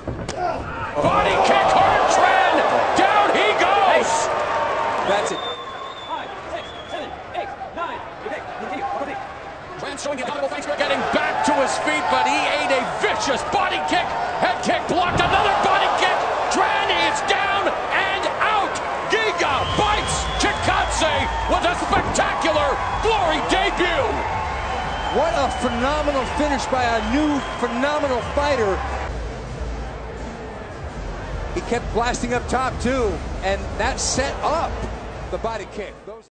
Body kick, hard Tran. Down he goes. That's it. 5, 6, 7, 8, 9. Continue. Tran showing incredible thanks for getting back to his feet, but he ate a vicious body kick. Head kick blocked, another body kick. Tran is down and out. Giga bites Chikadze with a spectacular glory debut. What a phenomenal finish by a new phenomenal fighter. He kept blasting up top too, and that set up the body kick.